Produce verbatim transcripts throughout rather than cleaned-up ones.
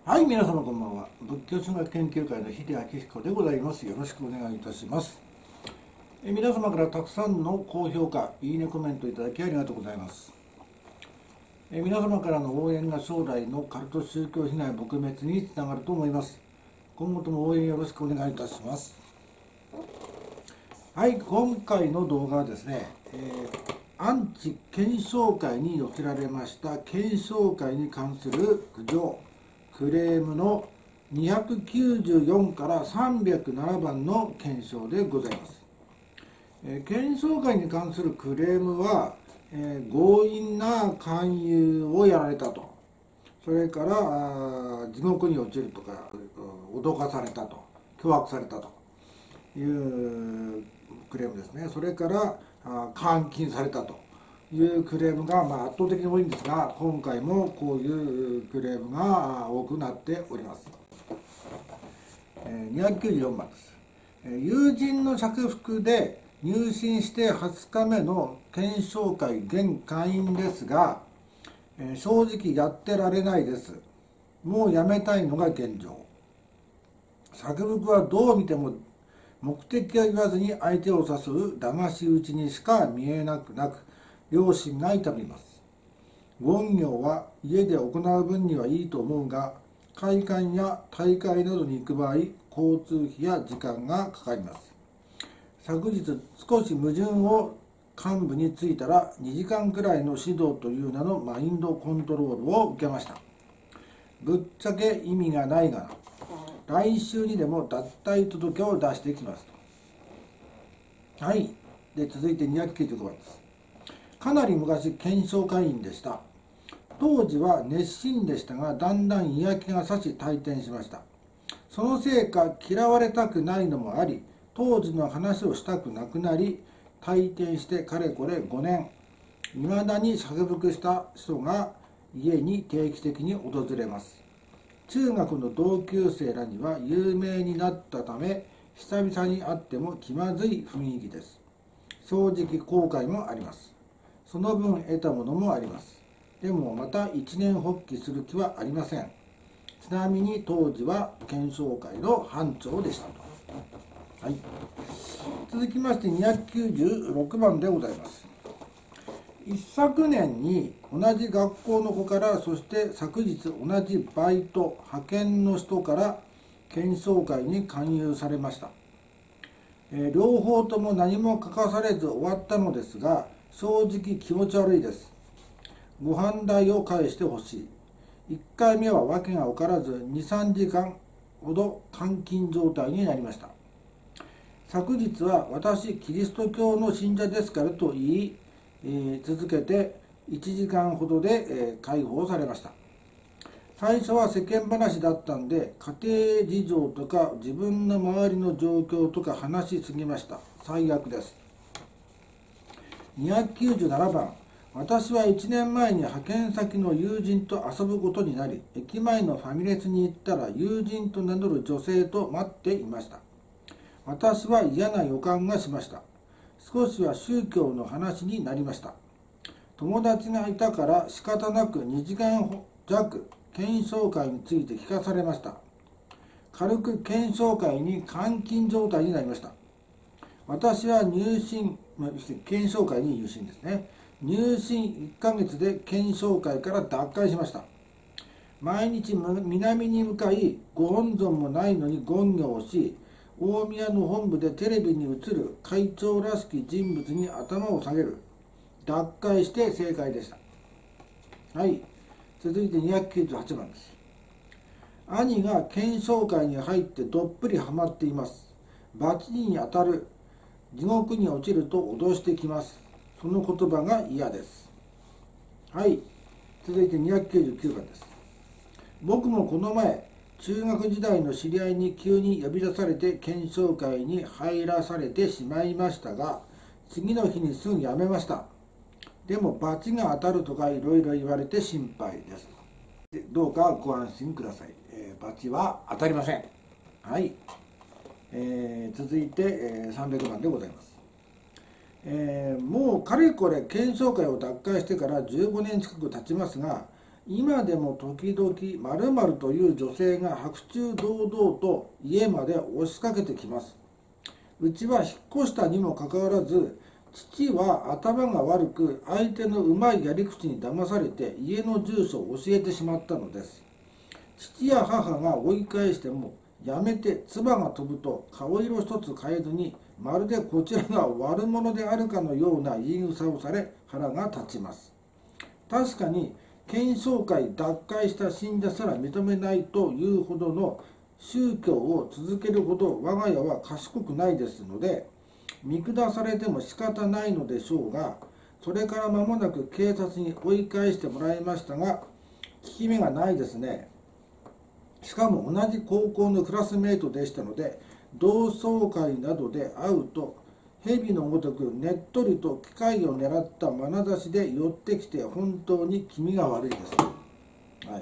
はい、皆様こんばんは。仏教神学研究会の秀明彦でございます。よろしくお願いいたします。え皆様からたくさんの高評価、いいね、コメントいただきありがとうございます。え皆様からの応援が将来のカルト宗教被害撲滅につながると思います。今後とも応援よろしくお願いいたします。はい、今回の動画はですね、えー、アンチ検証会に寄せられました検証会に関する苦情、クレームのにひゃくきゅうじゅうよんからさんびゃくななばんの検証でございます。えー、検証会に関するクレームは、えー、強引な勧誘をやられたと、それから地獄に落ちるとか脅かされたと、脅迫されたというクレームですね。それから監禁されたというクレームがまあ圧倒的に多いんですが、今回もこういうクレームが多くなっております。にひゃくきゅうじゅうよんばんです。友人の着服で入信してはつかめの検証会現会員ですが、正直やってられないです。もうやめたいのが現状。着服はどう見ても目的は言わずに相手を誘う騙し討ちにしか見えなくなく、良心が痛みます。勤行は家で行う分にはいいと思うが、会館や大会などに行く場合、交通費や時間がかかります。昨日少し矛盾を幹部についたらにじかんくらいの指導という名のマインドコントロールを受けました。ぶっちゃけ意味がないがな。来週にでも脱退届を出してきますと。はい。で、続いてにひゃくきゅうじゅうごばんです。かなり昔、検証会員でした。当時は熱心でしたが、だんだん嫌気がさし退店しました。そのせいか、嫌われたくないのもあり、当時の話をしたくなくなり、退店してかれこれごねん。いまだに着服した人が家に定期的に訪れます。中学の同級生らには有名になったため、久々に会っても気まずい雰囲気です。正直後悔もあります。その分得たものもあります。でもまた一年発起する気はありません。ちなみに当時は検証会の班長でしたと。はい。続きましてにひゃくきゅうじゅうろくばんでございます。一昨年に同じ学校の子から、そして昨日同じバイト派遣の人から検証会に勧誘されました。えー、両方とも何も書かされず終わったのですが、正直気持ち悪いです。ご飯代を返してほしい。いっかいめは訳が分からずに、さんじかんほど監禁状態になりました。昨日は私キリスト教の信者ですからと言い、えー、続けていちじかんほどで、えー、解放されました。最初は世間話だったんで、家庭事情とか自分の周りの状況とか話しすぎました。最悪です。にひゃくきゅうじゅうななばん、私はいちねんまえに派遣先の友人と遊ぶことになり、駅前のファミレスに行ったら友人と名乗る女性と待っていました。私は嫌な予感がしました。少しは宗教の話になりました。友達がいたから仕方なくにじかん弱検証会について聞かされました。軽く検証会に監禁状態になりました。私は入信、検証会に入信ですね。入信いっかげつで検証会から脱会しました。毎日南に向かい、ご本尊もないのに勤行をし、大宮の本部でテレビに映る会長らしき人物に頭を下げる。脱会して正解でした。はい。続いてにひゃくきゅうじゅうはちばんです。兄が検証会に入ってどっぷりハマっています。罰に当たる。地獄に落ちると脅してきます。その言葉が嫌です。はい。続いてにひゃくきゅうじゅうきゅうばんです。僕もこの前、中学時代の知り合いに急に呼び出されて検証会に入らされてしまいましたが、次の日にすぐ辞めました。でも罰が当たるとかいろいろ言われて心配です。どうかご安心ください。えー、罰は当たりません。はい。えー、続いて、えー、さんびゃくばんでございます。えー、もうかれこれ検証会を脱会してからじゅうごねん近く経ちますが、 今でも時々〇〇という女性が白昼堂々と家まで押しかけてきます。うちは引っ越したにもかかわらず、父は頭が悪く相手のうまいやり口に騙されて家の住所を教えてしまったのです。父や母が追い返してもやめて唾が飛ぶと顔色一つ変えずに、まるでこちらが悪者であるかのような言い草をされ腹が立ちます。確かに検証会脱会した信者すら認めないというほどの宗教を続けるほど我が家は賢くないですので、見下されても仕方ないのでしょうが、それから間もなく警察に追い返してもらいましたが、効き目がないですね。しかも同じ高校のクラスメートでしたので、同窓会などで会うと蛇のごとくねっとりと機会を狙った眼差しで寄ってきて、本当に気味が悪いです。はい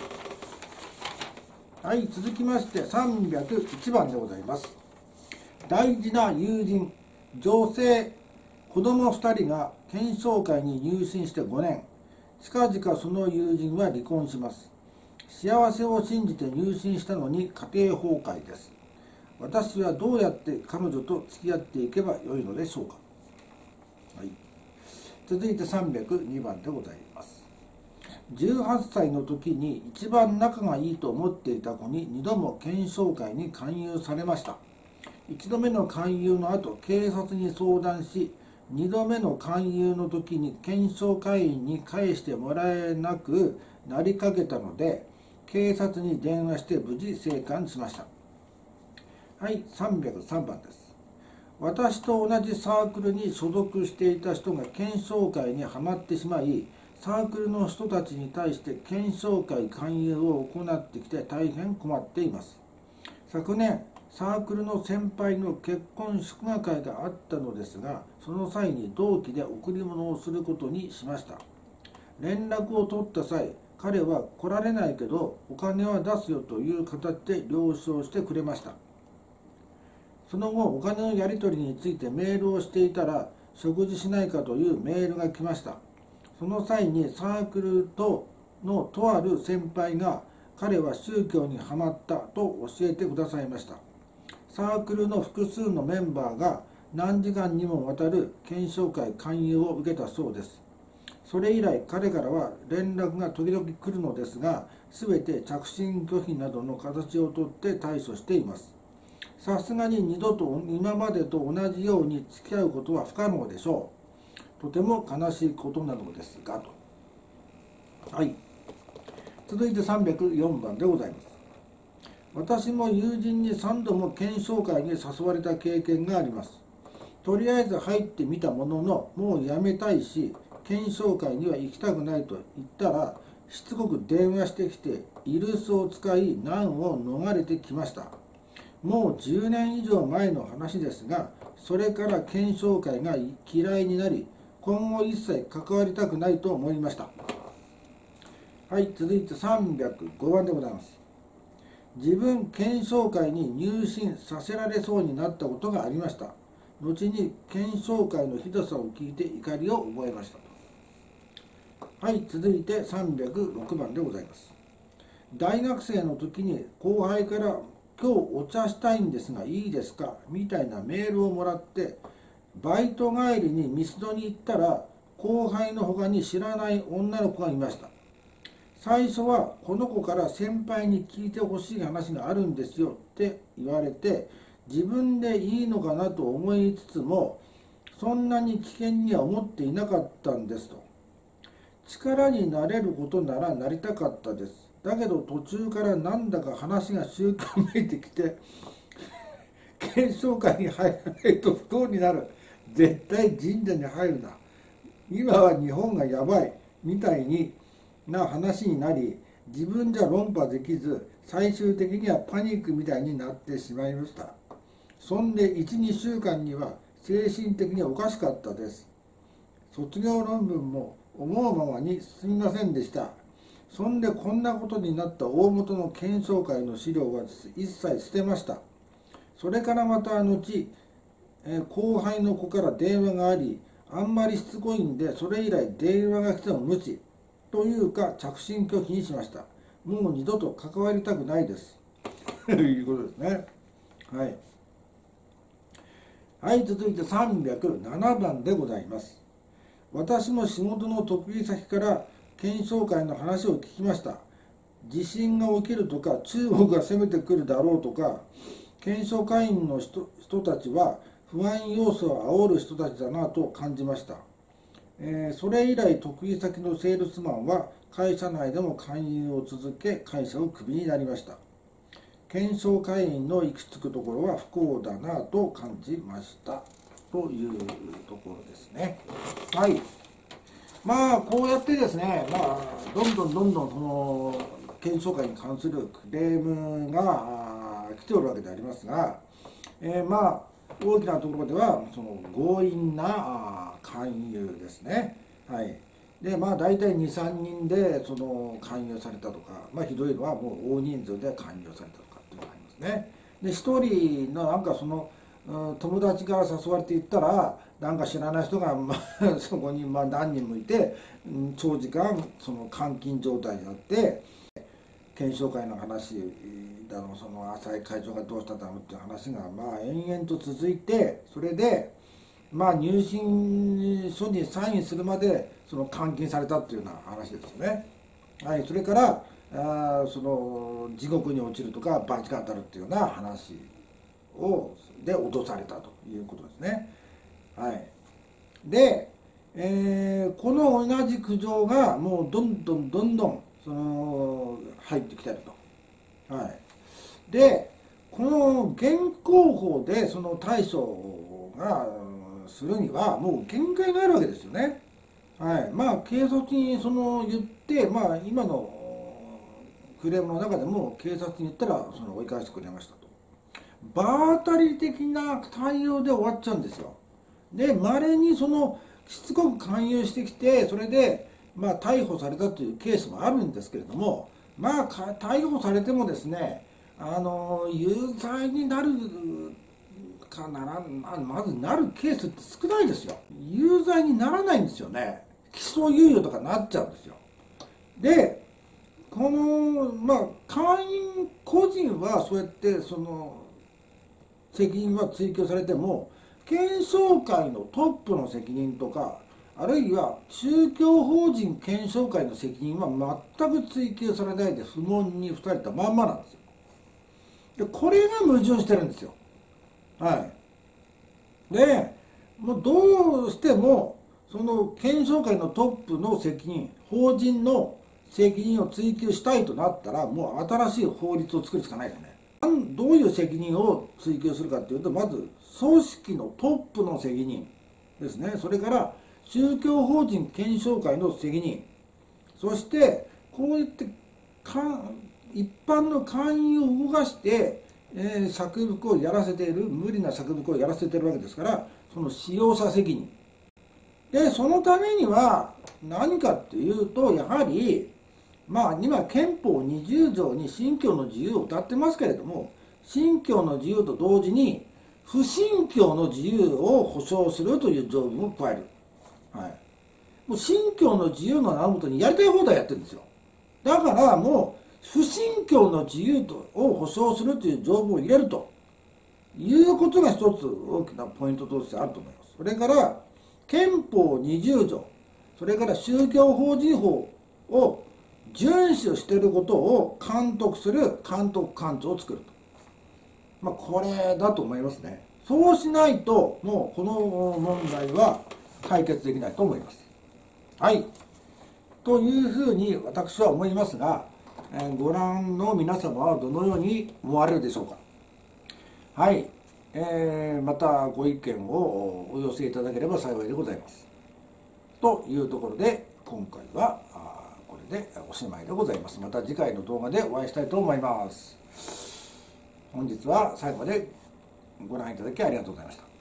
はい、続きましてさんびゃくいちばんでございます。大事な友人、女性、子供ふたりが検証会に入信してごねん、近々その友人は離婚します。幸せを信じて入信したのに家庭崩壊です。私はどうやって彼女と付き合っていけばよいのでしょうか。はい、続いてさんびゃくにばんでございます。じゅうはっさいの時に一番仲がいいと思っていた子ににども検証会に勧誘されました。いちどめの勧誘の後、警察に相談し、にどめの勧誘の時に検証会員に返してもらえなくなりかけたので、警察に電話して無事生還しました。はい、さんびゃくさんばんです。私と同じサークルに所属していた人が検証会にはまってしまい、サークルの人たちに対して検証会勧誘を行ってきて大変困っています。昨年、サークルの先輩の結婚祝賀会があったのですが、その際に同期で贈り物をすることにしました。連絡を取った際、彼は来られないけどお金は出すよという形で了承してくれました。その後、お金のやり取りについてメールをしていたら、食事しないかというメールが来ました。その際にサークルとのとある先輩が、彼は宗教にはまったと教えてくださいました。サークルの複数のメンバーが何時間にもわたる検証会勧誘を受けたそうです。それ以来彼からは連絡が時々来るのですが、すべて着信拒否などの形をとって対処しています。さすがに二度と今までと同じように付き合うことは不可能でしょう。とても悲しいことなのですがと。はい、続いてさんびゃくよんばんでございます。私も友人にさんども検証会に誘われた経験があります。とりあえず入ってみたものの、もうやめたいし検証会には行きたくないと言ったら、しつこく電話してきてイルスを使い難を逃れてきました。もうじゅうねん以上前の話ですが、それから検証会が嫌いになり、今後一切関わりたくないと思いました。はい、続いてさんびゃくごばんでございます。自分検証会に入信させられそうになったことがありました。後に検証会のひどさを聞いて怒りを覚えましたと。はい、続いてさんびゃくろくばんでございます。大学生の時に後輩から今日お茶したいんですがいいですかみたいなメールをもらって、バイト帰りにミスドに行ったら、後輩の他に知らない女の子がいました。最初はこの子から先輩に聞いてほしい話があるんですよって言われて、自分でいいのかなと思いつつも、そんなに危険には思っていなかったんですと。力になれることならなりたかったです。だけど途中からなんだか話が習慣めいてきて検証会に入らないと不幸になる。絶対神社に入るな。今は日本がやばいみたいにな話になり、自分じゃ論破できず、最終的にはパニックみたいになってしまいました。そんでいち、にしゅうかんには精神的におかしかったです。卒業論文も思うままに進みませんでした。そんでこんなことになった大元の検証会の資料は一切捨てました。それからまた後、えー、後輩の子から電話があり、あんまりしつこいんで、それ以来電話が来ても無視。 というか着信拒否にしました。もう二度と関わりたくないですということですね。はい、はい、続いてさんびゃくななばんでございます。私も仕事の得意先から検証会の話を聞きました。地震が起きるとか、中国が攻めてくるだろうとか、検証会員の 人, 人たちは不安要素を煽る人たちだなと感じました。えー、それ以来得意先のセールスマンは会社内でも勧誘を続け、会社をクビになりました。検証会員の行き着くところは不幸だなと感じましたというところですね。はい、まあこうやってですね、まあ、どんどんどんどんその検証会に関するクレームが来ておるわけでありますが、えー、まあ大きなところではその強引な勧誘ですね。はい、でまあ大体にさんにんでその勧誘されたとか、まあ、ひどいのはもう大人数で勧誘されたとかっていうのがありますね。でひとりのなんかその友達が誘われていったらなんか知らない人がそこにまあ何人もいて長時間その監禁状態になって検証会の話だのその浅井会長がどうしただろうっていう話がまあ延々と続いて、それでまあ入信書にサインするまでその監禁されたっていうような話ですよね。はい、それからあその地獄に落ちるとか罰が当たるっていうような話をで脅されたということですね。はい、で、えー、この同じ苦情がもうどんどんどんどんその入ってきてると。はい、でこの現行法でその対処がするにはもう限界があるわけですよね。はい、まあ警察にその言って、まあ、今のクレームの中でも警察に言ったらその追い返してくれましたと。場当たり的な対応で終わっちゃうんですよ。でまれにそのしつこく勧誘してきて、それでまあ逮捕されたというケースもあるんですけれども、まあ逮捕されてもですね、あの有罪になるかならまずなるケースって少ないですよ。有罪にならないんですよね。起訴猶予とかなっちゃうんですよ。でこのまあ会員個人はそうやってその責任は追及されても、検証会のトップの責任とか、あるいは宗教法人検証会の責任は全く追及されないで不問に付されたまんまなんですよ。でこれが矛盾してるんですよ。はい、でもうどうしてもその検証会のトップの責任、法人の責任を追及したいとなったら、もう新しい法律を作るしかないですね。どういう責任を追及するかというと、まず組織のトップの責任ですね。それから宗教法人検証会の責任、そしてこういって一般の会員を動かして、えー、作服をやらせている、無理な作服をやらせているわけですから、その使用者責任で、そのためには何かっていうと、やはりまあ今憲法にじゅう条に信教の自由を謳ってますけれども、信教の自由と同時に不信教の自由を保障するという条文を加える。はい、もう信教の自由の名のもとにやりたい放題やってるんですよ。だからもう不信教の自由を保障するという条文を入れるということが一つ大きなポイントとしてあると思います。それから憲法にじゅう条、それから宗教法人法を遵守していることを監督する監督官庁を作ると、まあ、これだと思いますね。そうしないともうこの問題は解決できないと思います。はい、というふうに私は思いますが、えー、ご覧の皆様はどのように思われるでしょうか。はい、えー、またご意見をお寄せいただければ幸いでございます。というところで今回はこれでおしまいでございます。また次回の動画でお会いしたいと思います。本日は最後までご覧いただきありがとうございました。